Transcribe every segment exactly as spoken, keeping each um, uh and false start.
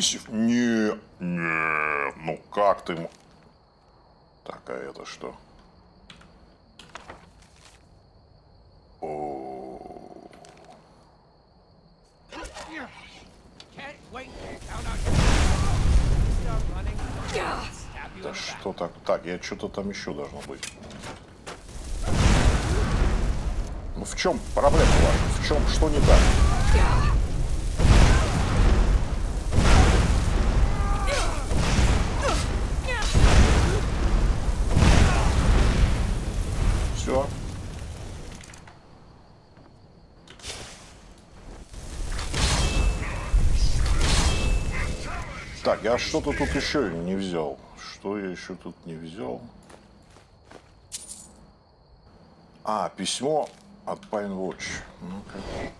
Лисев? Не, не, ну как ты... Так, а это что? О. Да что так? Так, я что-то там еще должно быть. Ну в чем проблема ваша? В чем, что не так? Все. Так, я что-то тут еще не взял. Что я еще тут не взял? А, письмо от Pine Watch. Ну-ка.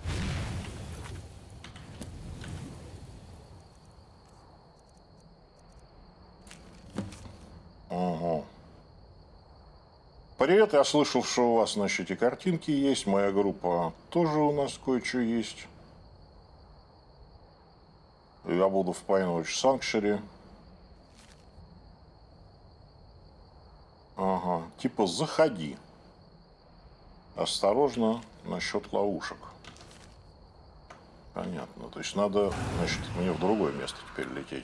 Угу. Привет, я слышал, что у вас, значит, и картинки есть. Моя группа тоже у нас кое-что есть. Я буду в Pine Watch Sanctuary. Ага, типа заходи. Осторожно насчет ловушек. Понятно. То есть надо, значит, мне в другое место теперь лететь.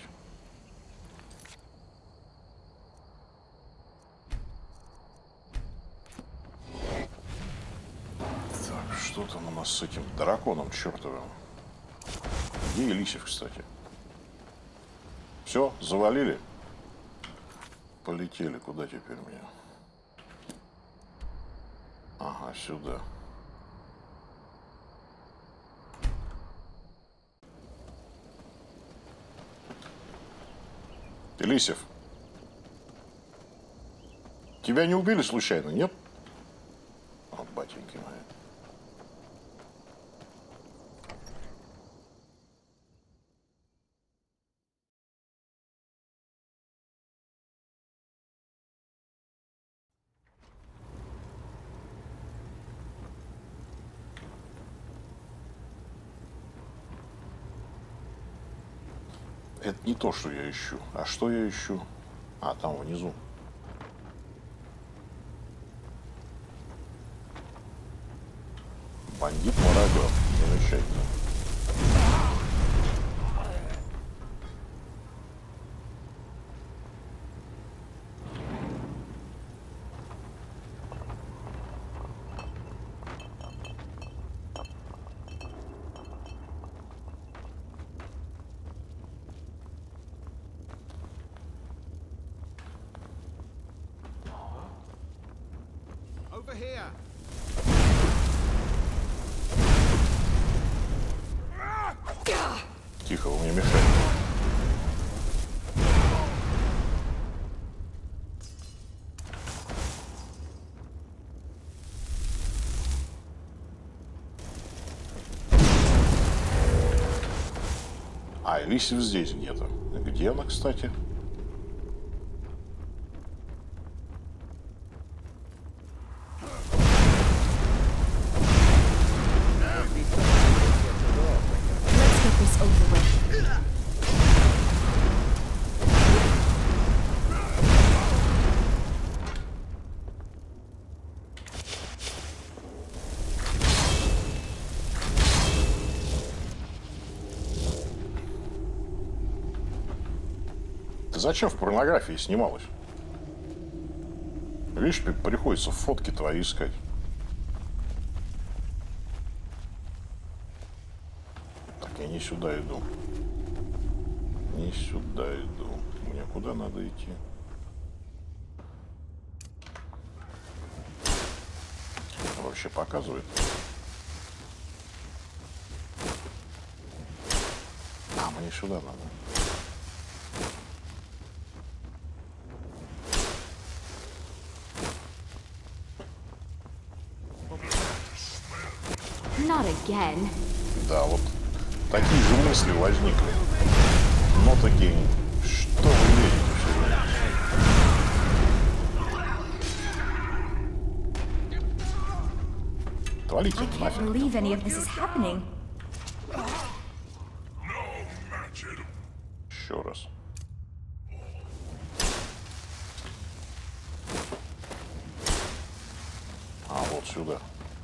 Так, что там у нас с этим драконом чертовым? Где Лисев, кстати? Все, завалили? Полетели. Куда теперь мне? Ага, сюда. Лисев. Тебя не убили случайно, нет? О, батеньки мои. Это не то, что я ищу. А что я ищу? А, там внизу. Бандит-мародер. Замечательно. Over here. Тихо, вы мне мешаете. А, Лисев здесь где-то. Где она, кстати? Ты зачем в порнографии снималась? Видишь, приходится фотки твои искать. Так, я не сюда иду. Не сюда иду. Мне куда надо идти? Вообще показывает. А, мне сюда надо. Not again. Да, вот такие же мысли возникли. Not again. Что вы верите все время? Твалите I can't нафиг. believe any of this is happening. еще раз. А, вот сюда.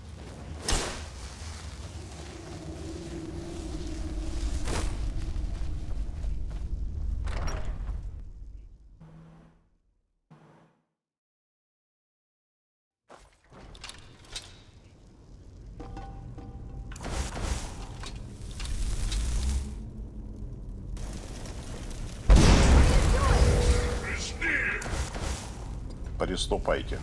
Приступайте.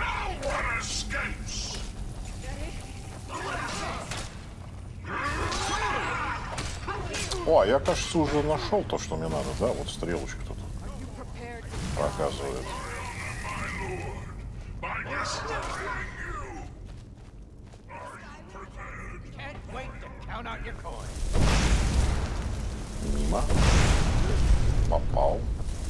О, я, кажется, уже нашел то, что мне надо, да? Вот стрелочка тут показывает. Мимо. Попал.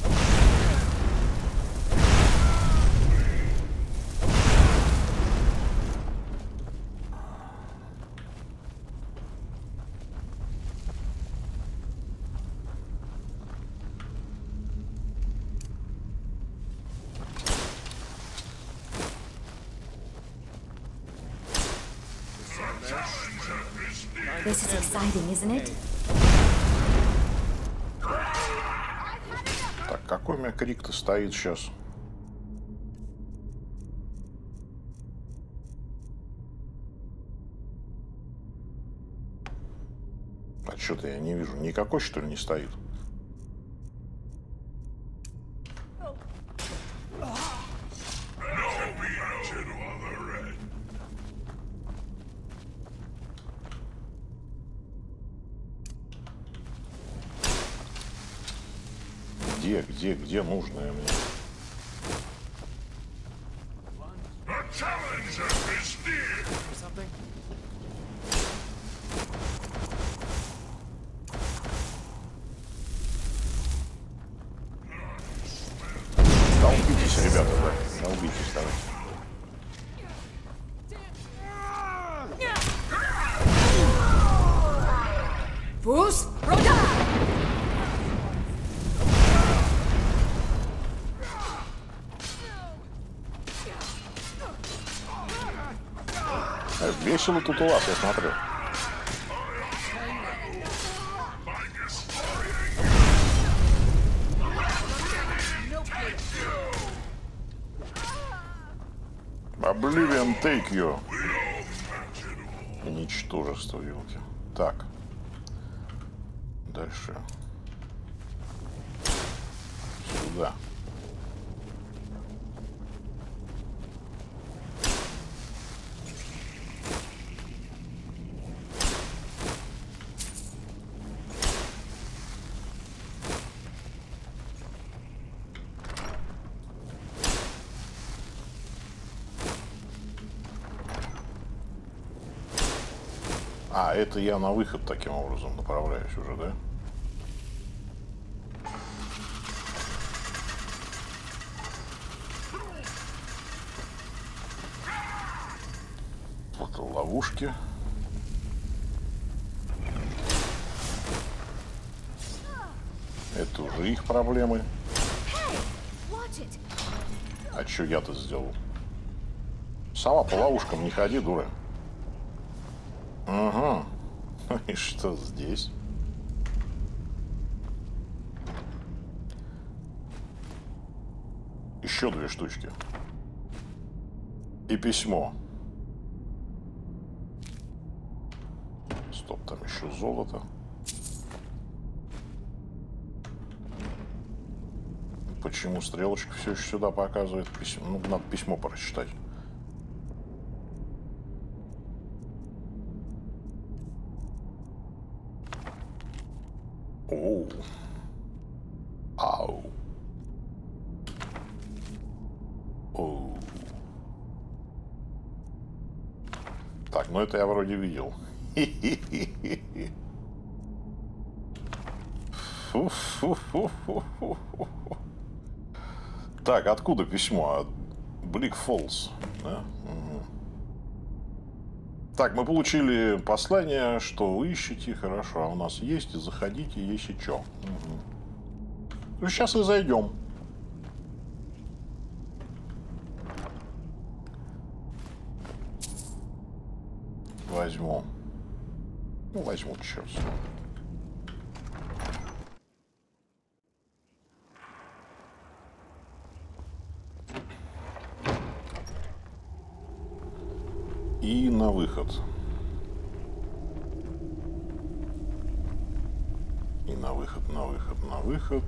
This is exciting, isn't it? Так, какой у меня крик-то стоит сейчас? А что-то я не вижу. Никакой, что ли, не стоит? Где, где, где нужное мне? Долбитесь, ребята, да. Долбитесь, давайте. Фус, Рода! Весело тут у вас, я смотрю. Oblivion take you. Ничтожество, елки. Так. Дальше. Сюда. А, это я на выход таким образом направляюсь уже, да? Вот ловушки. Это уже их проблемы. А что я-то сделал? Сама по ловушкам не ходи, дура. Ага. И что здесь? Еще две штучки. И письмо. Стоп, там еще золото. Почему стрелочка все еще сюда показывает письмо? Ну, надо письмо прочитать. Оу. Ау. Оу. Так, ну это я вроде видел. Так, откуда письмо? От Bleak Falls, да? Угу. Так, мы получили послание, что вы ищете. Хорошо, а у нас есть. Заходите, если что. Угу. Ну, сейчас и зайдем. Возьму. Ну, возьму, черт. И на выход. И на выход, на выход, на выход.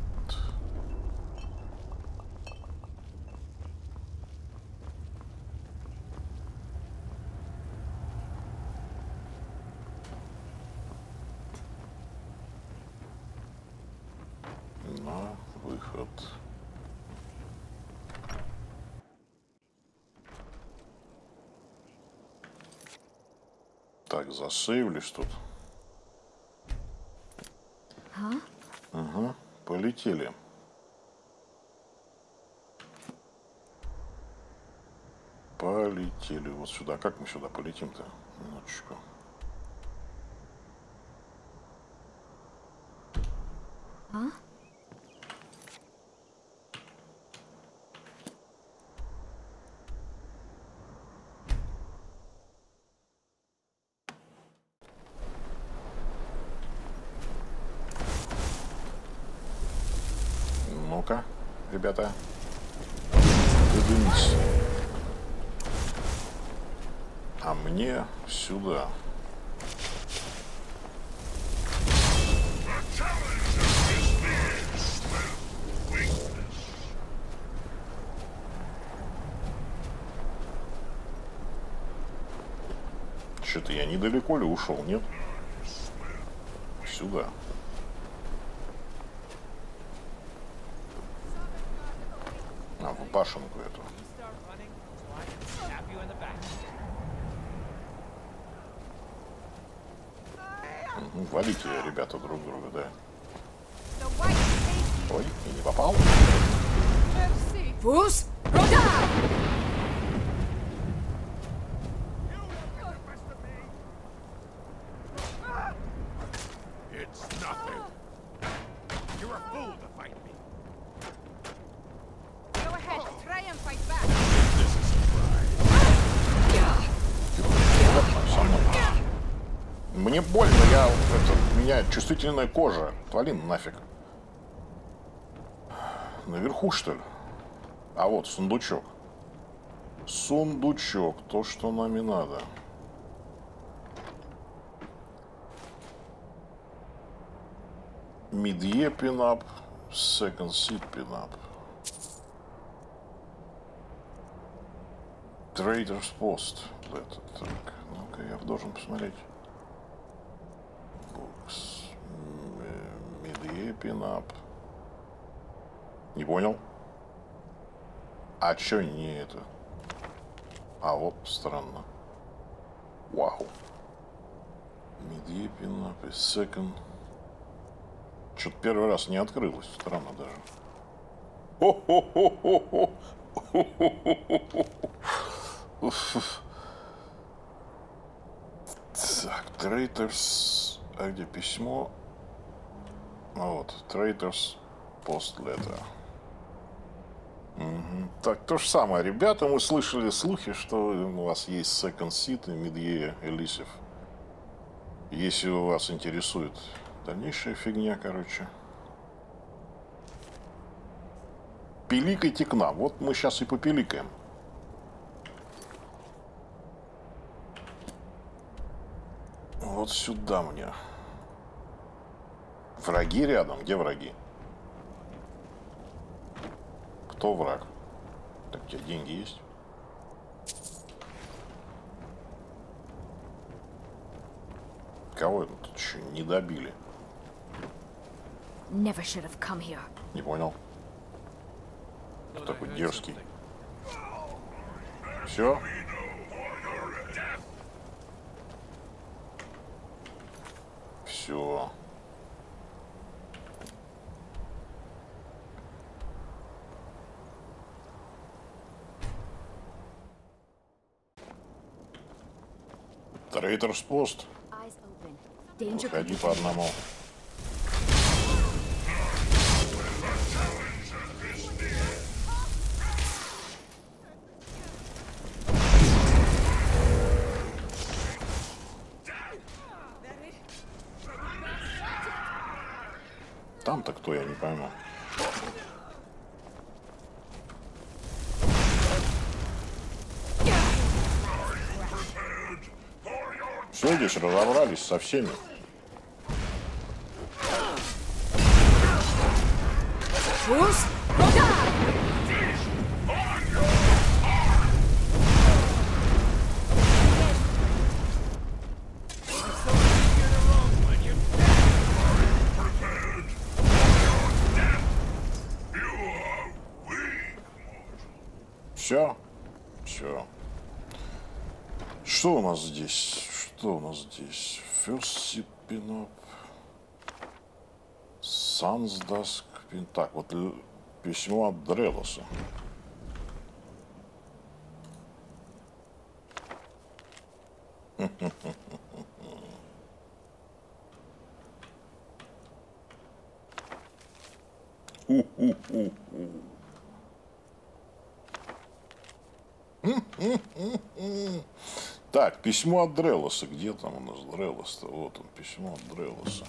На выход. Так, засейвлюсь тут. А? Ага, полетели. Полетели вот сюда. Как мы сюда полетим-то? Минуточку. А? Ну-ка, ребята. Двинулись. А мне сюда. Что-то я недалеко ли ушел, нет? Сюда. А, в башенку эту. Ну, валите, ребята, друг друга, да. Ой, и не попал. Фус! Рода! It's nothing. You're a fool to fight me. Go ahead, try and fight back. This is a surprise. Мне больно, я, это, у меня чувствительная кожа. Отвали нафиг. Наверху, что ли? А вот сундучок. Сундучок, то, что нам и надо. Mid-year pin-up, second seed pin-up. Trader's Post. Это, так, ну-ка, я должен посмотреть. Books. Mid-year pin-up. Не понял? А чё не это? А вот странно. Вау. Mid-year pin-up и second. Что-то первый раз не открылось. Странно даже. Хо-хо-хо-хо-хо. Так, Traitors. А где письмо? А вот, Traitors Post Letter. Угу. Так, то же самое, ребята, мы слышали слухи, что у вас есть Second Seed и Mid-Year Elusive. Если вас интересует дальнейшая фигня, короче. Пиликайте к нам. Вот мы сейчас и попиликаем. Вот сюда мне. Враги рядом? Где враги? Кто враг? Так, у тебя деньги есть? Кого это тут еще не добили? Never should have come here. Не понял. Кто такой дерзкий? Все? Все. Traitors Post. Eyes open. Danger. Выходи по одному. там-то кто, я не пойму. Все, здесь разобрались со всеми. Все, все. Что у нас здесь? Что у нас здесь? First Pin-up. Sans Dusk. Так, вот письмо от Дрелоса. Так, письмо от Дрелоса. Где там у нас Дрелос-то? Вот он, письмо от Дрелоса.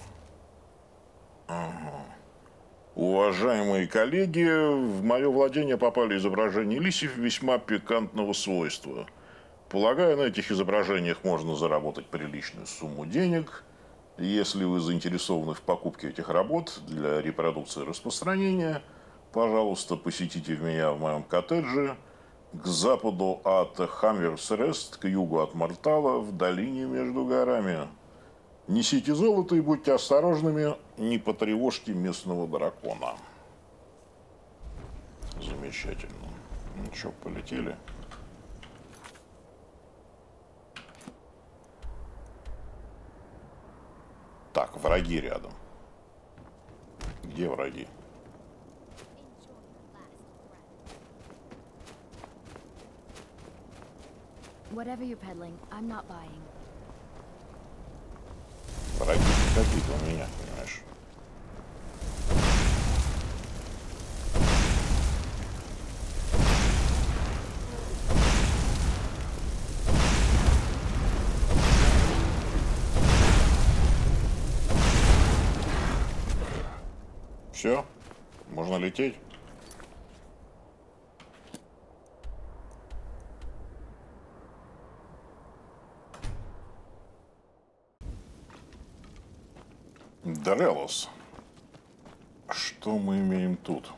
Ага. Уважаемые коллеги, в мое владение попали изображения лисьев весьма пикантного свойства. Полагаю, на этих изображениях можно заработать приличную сумму денег. Если вы заинтересованы в покупке этих работ для репродукции и распространения, пожалуйста, посетите меня в моем коттедже к западу от Хамверс-Рест, к югу от Мортала, в долине между горами. Несите золото и будьте осторожными, не потревожьте местного дракона. Замечательно. Ну что, полетели? Так, враги рядом. Где враги? Whatever you're peddling, I'm not buying. Враги какие-то у меня, понимаешь? Все? Можно лететь? Дрелос. Что мы имеем тут?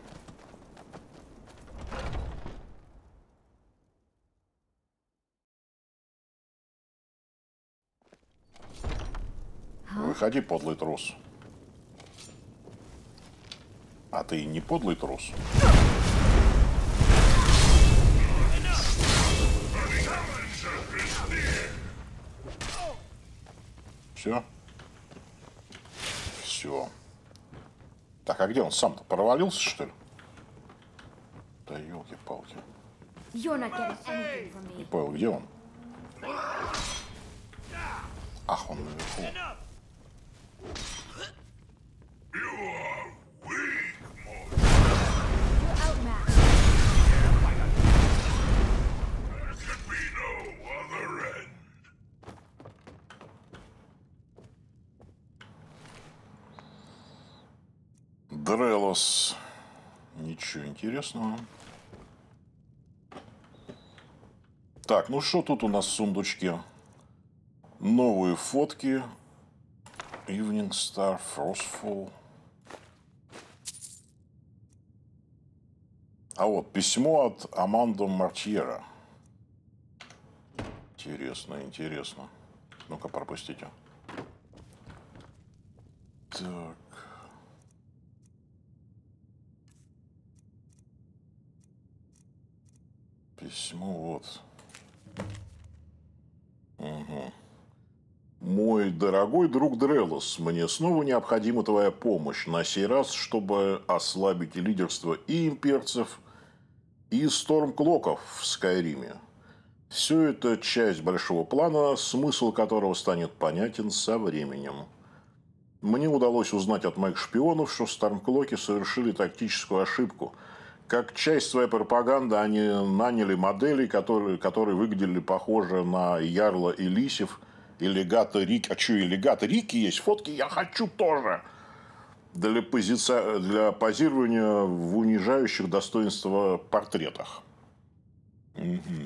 Выходи, подлый трус. А ты не подлый трус? Все? Все. Так, а где он сам-то? Провалился, что ли? Да елки-палки. Не понял, где он? Ах, он наверху. Дрелос. Ничего интересного. Так, ну что тут у нас в сундучке? Новые фотки. Evening Star, Frostfall. А вот письмо от Амандо Мартьера. Интересно, интересно. Ну-ка, пропустите. Так. Письмо вот. Угу. Мой дорогой друг Дрелос, мне снова необходима твоя помощь. На сей раз, чтобы ослабить лидерство и имперцев, и Стормклоков в Скайриме. Все это часть большого плана, смысл которого станет понятен со временем. Мне удалось узнать от моих шпионов, что Стормклоки совершили тактическую ошибку. Как часть своей пропаганды они наняли моделей, которые, которые выглядели похоже на Ярла и Лисев, и легата Рики. А что, и легата Рики есть? Фотки я хочу тоже. для, позиция... для позирования в унижающих достоинства портретах. Угу.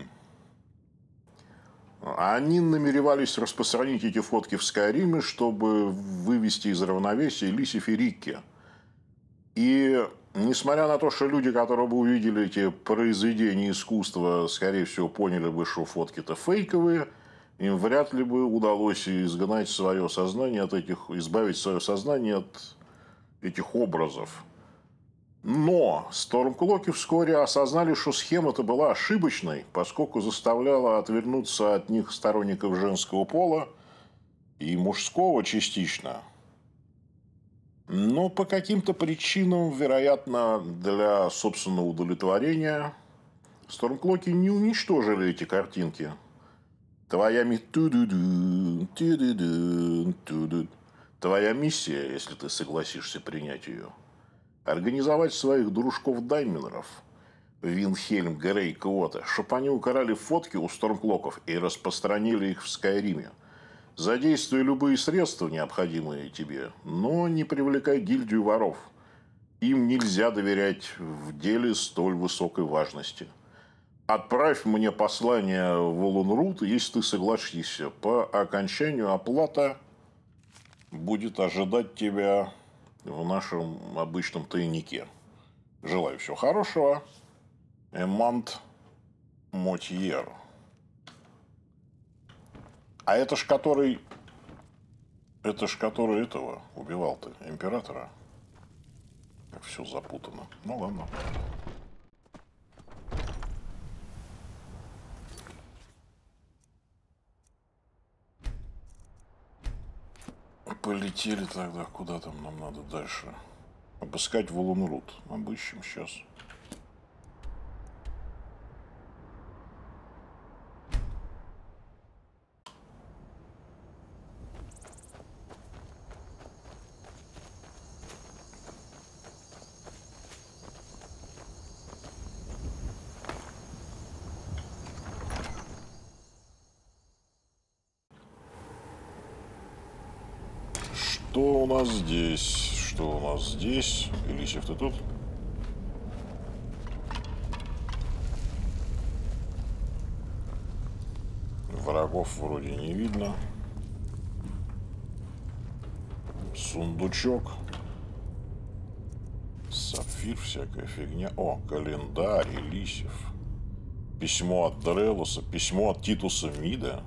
Они намеревались распространить эти фотки в Скайриме, чтобы вывести из равновесия Лисиф и Рикки. И несмотря на то, что люди, которые бы увидели эти произведения искусства, скорее всего, поняли бы, что фотки-то фейковые, им вряд ли бы удалось изгнать свое сознание от этих, избавить свое сознание от этих образов. Но Stormcloak вскоре осознали, что схема-то была ошибочной, поскольку заставляла отвернуться от них сторонников женского пола и мужского частично. Но по каким-то причинам, вероятно, для собственного удовлетворения, Stormcloak не уничтожили эти картинки. Твоя ми... Твоя миссия, если ты согласишься принять ее, организовать своих дружков-дайменеров, Виндхельм, Грей, Квота, чтобы они украли фотки у Stormcloak'ов и распространили их в Скайриме. Задействуй любые средства, необходимые тебе, но не привлекай гильдию воров. Им нельзя доверять в деле столь высокой важности. Отправь мне послание в Волунрут, если ты согласишься. По окончанию оплата будет ожидать тебя в нашем обычном тайнике. Желаю всего хорошего. Эмант Мотьер. А это ж который... Это ж который этого убивал ты, императора. Как все запутано. Ну ладно. Полетели тогда. Куда там нам надо дальше? Обыскать Волунрут. Обыщем сейчас. Что у нас здесь? Что у нас здесь? Элисев, ты тут? Врагов вроде не видно. Сундучок. Сапфир, всякая фигня. О, календарь, Элисев. Письмо от Дрелоса. Письмо от Титуса Мида.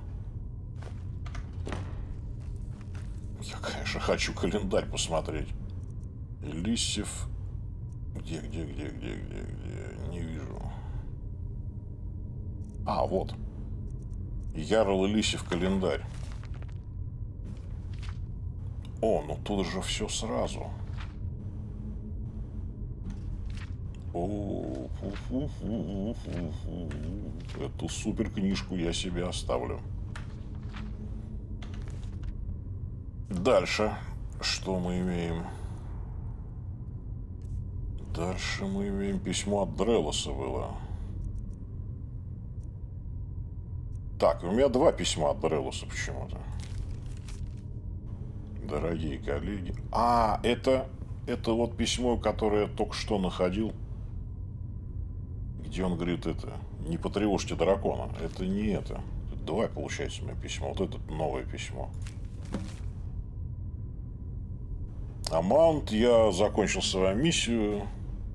Я, конечно, хочу календарь посмотреть. Элисев. Где, где, где, где, где, где? Не вижу. А, вот. Ярл Элисев календарь. О, ну тут же все сразу. О, фу -фу -фу -фу -фу. Эту супер книжку я себе оставлю. Дальше. Что мы имеем? Дальше мы имеем письмо от Дрелоса было. Так, у меня два письма от Дрелоса почему-то. Дорогие коллеги. А, это, это вот письмо, которое я только что находил. Где он говорит это. Не потревожьте дракона. Это не это. Тут два, получается, у меня письма. Вот это новое письмо. А Маунт, я закончил свою миссию.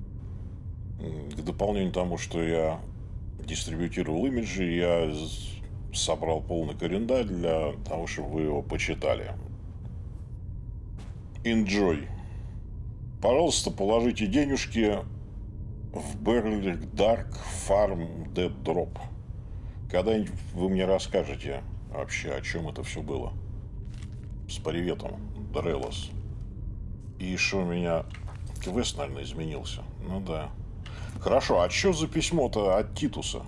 К дополнению тому, что я дистрибьютировал имиджи, я собрал полный календарь для того, чтобы вы его почитали. Enjoy. Пожалуйста, положите денежки в Berserk Dark Farm Dead Drop. Когда-нибудь вы мне расскажете вообще, о чем это все было. С приветом, Дрелос. И что у меня квест, наверное, изменился. Ну да. Хорошо, а что за письмо-то от Титуса?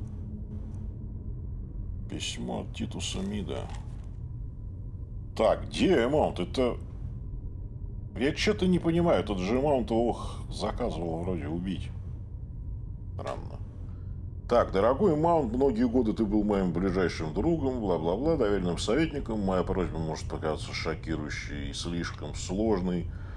Письмо от Титуса Мида. Так, где Эмаунт? Это... Я что-то не понимаю. Этот же Эмаунт его заказывал вроде убить. Странно. Так, дорогой Эмаунт, многие годы ты был моим ближайшим другом, бла-бла-бла, доверенным советником. Моя просьба может показаться шокирующей и слишком сложной.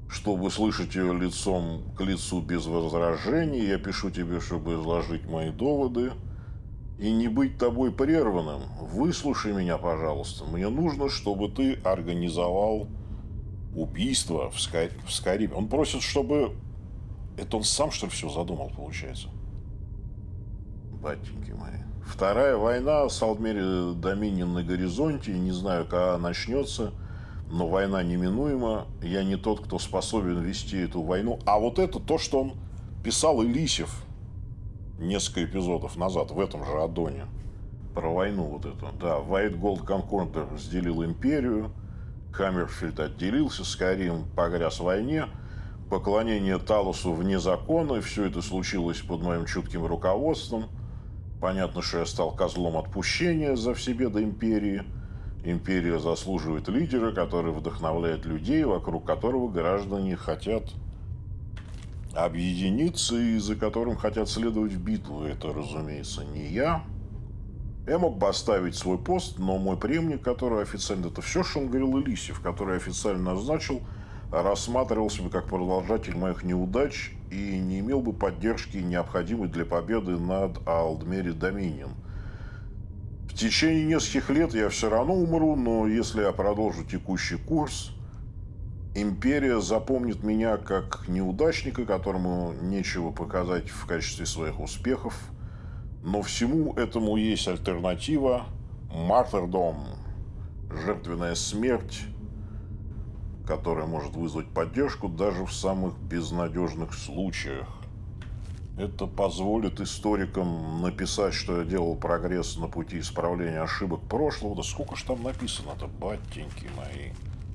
Чтобы слышать ее лицом к лицу без возражений, я пишу тебе, чтобы изложить мои доводы и не быть тобой прерванным. Выслушай меня, пожалуйста. Мне нужно, чтобы ты организовал убийство в, Ска... в Скайриме. Он просит, чтобы... Это он сам, что ли, все задумал, получается? Батеньки мои. Вторая война с Алдмери Доминион на горизонте. Не знаю, когда начнется. Но война неминуема. Я не тот, кто способен вести эту войну. А вот это то, что он писал Элисев несколько эпизодов назад в этом же аддоне. Про войну вот эту. Да, White Gold Concorder разделил империю. Хаммерфельд отделился. Скайрим погряз в войне. Поклонение Талосу вне закона. И все это случилось под моим чутким руководством. Понятно, что я стал козлом отпущения за все беды империи. Империя заслуживает лидера, который вдохновляет людей, вокруг которого граждане хотят объединиться и за которым хотят следовать в битву. Это, разумеется, не я. Я мог бы оставить свой пост, но мой преемник, который официально... Это все, что он говорил Элисев, который официально назначил, рассматривал себя как продолжатель моих неудач и не имел бы поддержки, необходимой для победы над Алдмери Доминион. В течение нескольких лет я все равно умру, но если я продолжу текущий курс, империя запомнит меня как неудачника, которому нечего показать в качестве своих успехов. Но всему этому есть альтернатива – мартирдом, жертвенная смерть, которая может вызвать поддержку даже в самых безнадежных случаях. Это позволит историкам написать, что я делал прогресс на пути исправления ошибок прошлого. Да сколько ж там написано-то, батеньки мои.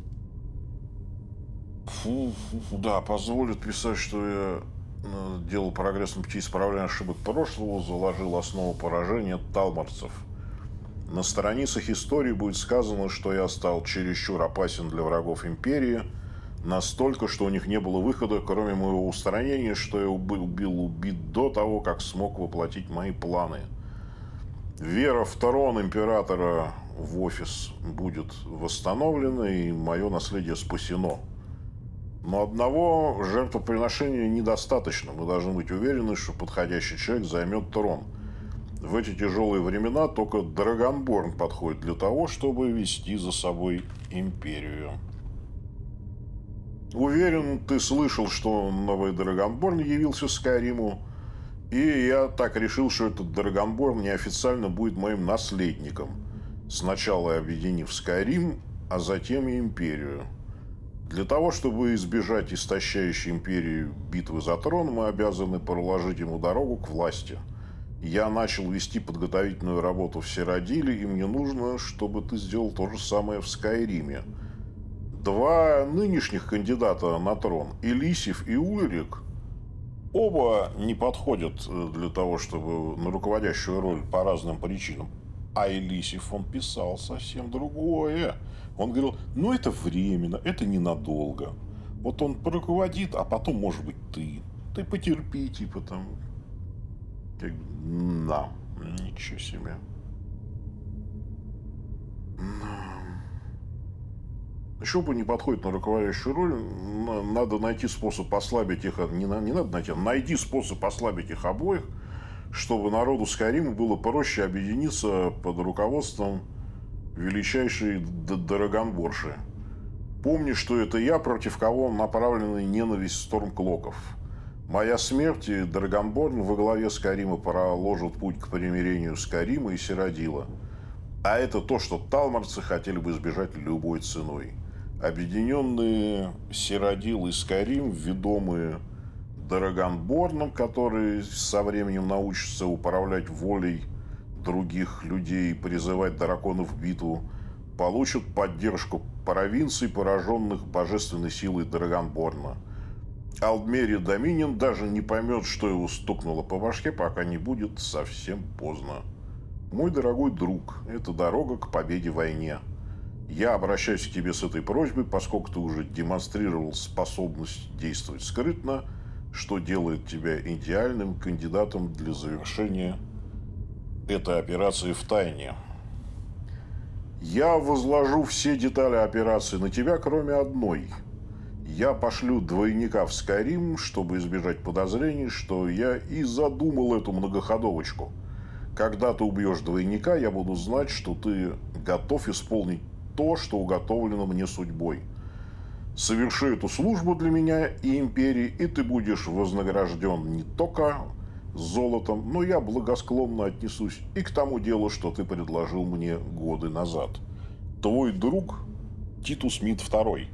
Фу, фу, фу, да, позволит писать, что я делал прогресс на пути исправления ошибок прошлого, заложил основу поражения талмарцев. На страницах истории будет сказано, что я стал чересчур опасен для врагов империи, настолько, что у них не было выхода, кроме моего устранения, что я был, был убит до того, как смог воплотить мои планы. Вера в трон императора в офис будет восстановлена, и мое наследие спасено. Но одного жертвоприношения недостаточно. Мы должны быть уверены, что подходящий человек займет трон. В эти тяжелые времена только Драгонборн подходит для того, чтобы вести за собой империю. Уверен, ты слышал, что новый Драгонборн явился Скайриму, и я так решил, что этот Драгонборн неофициально будет моим наследником, сначала объединив Скайрим, а затем и империю. Для того, чтобы избежать истощающей империи битвы за трон, мы обязаны проложить ему дорогу к власти. Я начал вести подготовительную работу в Сиродиле, и мне нужно, чтобы ты сделал то же самое в Скайриме. Два нынешних кандидата на трон, Элисев и Ульрик, оба не подходят для того, чтобы на руководящую роль по разным причинам. А Элисев, он писал совсем другое. Он говорил, ну это временно, это ненадолго. Вот он поруководит, а потом, может быть, ты. Ты потерпи, типа там. Да, ничего себе. Еще бы не подходит на руководящую роль, надо найти способ ослабить их, не, не надо найти, найди способ ослабить их обоих, чтобы народу Скайрима было проще объединиться под руководством величайшей Драгонборши. Помни, что это я, против кого направлена ненависть Стормклоков. Моя смерть и Драгонборн во главе Скайрима проложат путь к примирению Скайрима и Сиродила. А это то, что талмарцы хотели бы избежать любой ценой. Объединенные Сиродил и Скайрим, ведомые Драгонборном, который со временем научится управлять волей других людей и призывать драконов в битву, получат поддержку провинций, пораженных божественной силой Драгонборна. Алдмери Доминион даже не поймет, что его стукнуло по башке, пока не будет совсем поздно. Мой дорогой друг, это дорога к победе в войне. Я обращаюсь к тебе с этой просьбой, поскольку ты уже демонстрировал способность действовать скрытно, что делает тебя идеальным кандидатом для завершения этой операции в тайне. Я возложу все детали операции на тебя, кроме одной. Я пошлю двойника в Skyrim, чтобы избежать подозрений, что я и задумал эту многоходовочку. Когда ты убьешь двойника, я буду знать, что ты готов исполнить то, что уготовлено мне судьбой. Соверши эту службу для меня и империи, и ты будешь вознагражден не только золотом, но я благосклонно отнесусь и к тому делу, что ты предложил мне годы назад. Твой друг Титус Мид второй.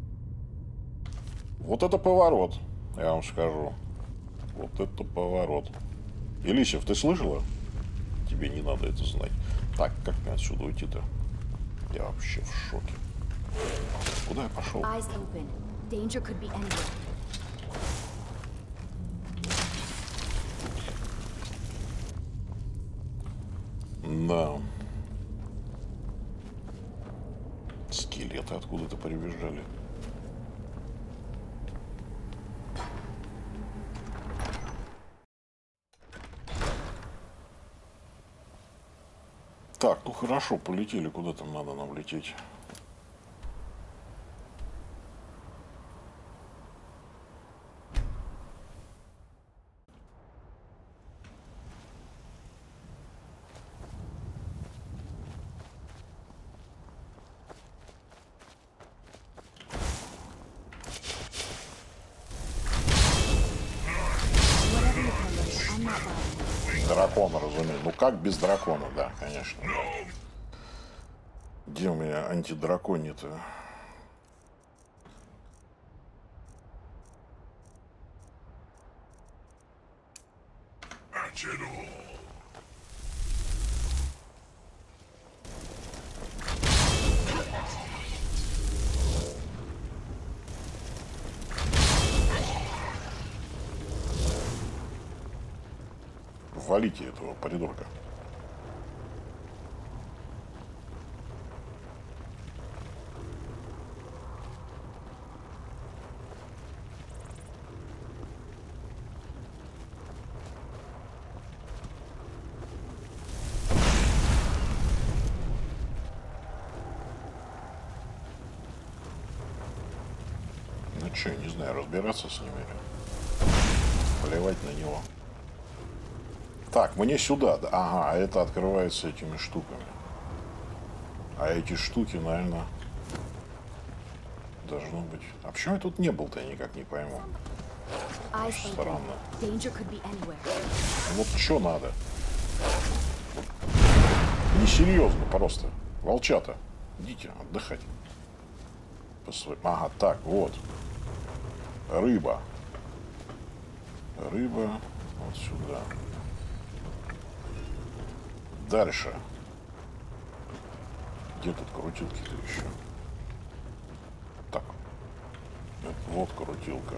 Вот это поворот, я вам скажу. Вот это поворот. Елисев, ты слышала? Тебе не надо это знать. Так, как мне отсюда уйти-то? Я вообще в шоке. Куда я пошел? Eyes open. Danger could be anywhere. Да. Скелеты откуда-то прибежали. Так, ну хорошо, полетели. Куда там надо нам лететь? Whatever your colors, I'm not bothering. Дракона, разумеется. Ну как без дракона, да, конечно. Да. Где у меня антидраконий-то? Валите этого придурка. Ну что, не знаю, разбираться с ними или плевать на него. Так, мне сюда. Ага, а это открывается этими штуками. А эти штуки, наверное, должно быть... А почему я тут не был-то, я никак не пойму. Eyes open. Странно. Danger could be anywhere. Вот что надо? Несерьезно просто. Волчата, идите отдыхать. Посмотри. Ага, так, вот. Рыба. Рыба вот сюда. Дальше. Где тут крутилки-то еще? Так. Вот крутилка.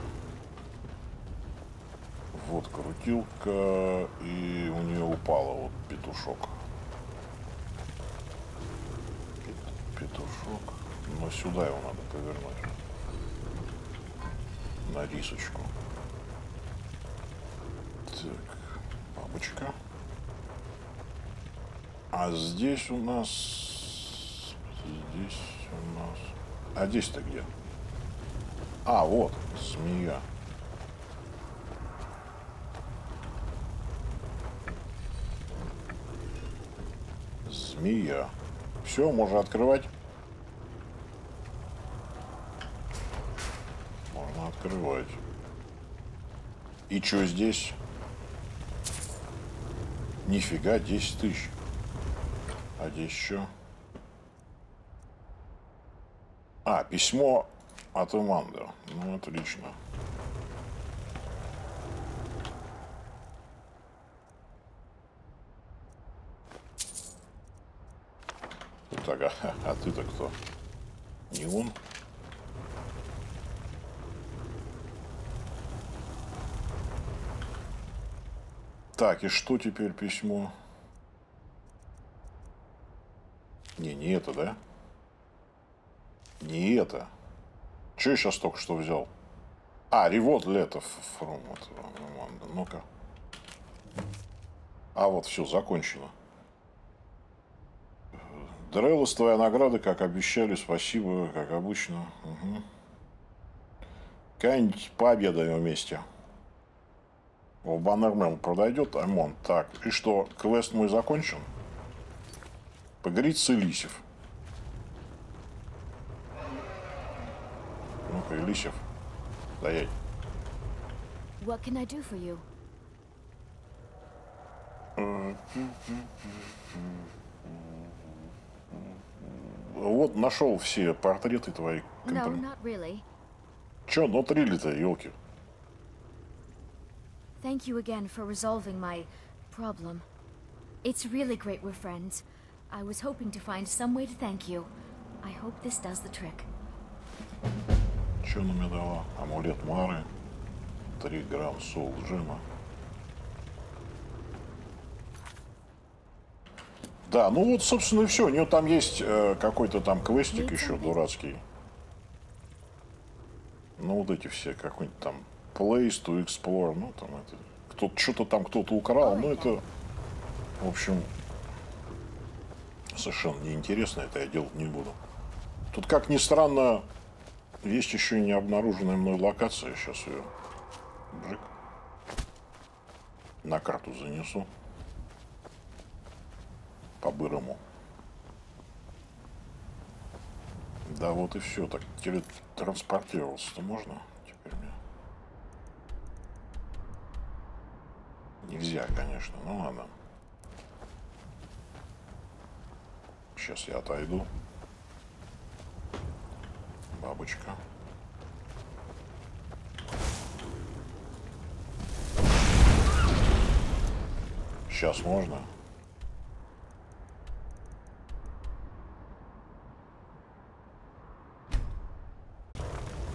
Вот крутилка. И у нее упала вот петушок. Петушок. Но сюда его надо повернуть. На рисочку. Так. Бабочка. А здесь у нас... Здесь у нас... А здесь-то где? А, вот, змея. Змея. Все, можно открывать. Можно открывать. И что здесь? Нифига, десять тысяч. А здесь что? А, письмо от Аманды. Ну, отлично. Так, а, а ты-то кто? Не он? Так, и что теперь письмо? Не, не это, да? Не это. Че я сейчас только что взял? А, ревот лето. Ну-ка. А вот, все, закончено. Дреллос, твоя награда, как обещали, спасибо, как обычно. Угу. Какая-нибудь пообедаем вместе. О, Баннермен подойдет, Аймон. Так, и что, квест мой закончен? Поговорить с Элисев. Ну-ка, Элисев. Стоять. What can I do for you? Вот нашел все портреты твои. No, not really. Че, ну трили-то, елки. Thank you again for resolving my problem. It's really great we're friends. I was hoping to find some way to thank you. I hope this does the trick. Че она мне дала? Амулет Мары. Три грамм соул джема. Да, ну вот, собственно, и все. У нее там есть э, какой-то там квестик еще дурацкий. Ну, вот эти все, какой-нибудь там Place to Explore. Ну, там это... Кто-то, что-то там кто-то украл. Ну, это, в общем, совершенно неинтересно. Это я делать не буду. Тут, как ни странно, есть еще и не обнаруженная мной локация. Сейчас ее бжик на карту занесу. По-бырому. Да, вот и все. Так телетранспортироваться-то можно теперь мне? Нельзя, конечно. Ну ладно. Сейчас я отойду. Бабочка. Сейчас можно?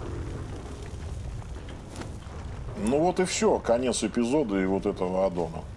Ну вот и все, конец эпизода и вот этого аддона.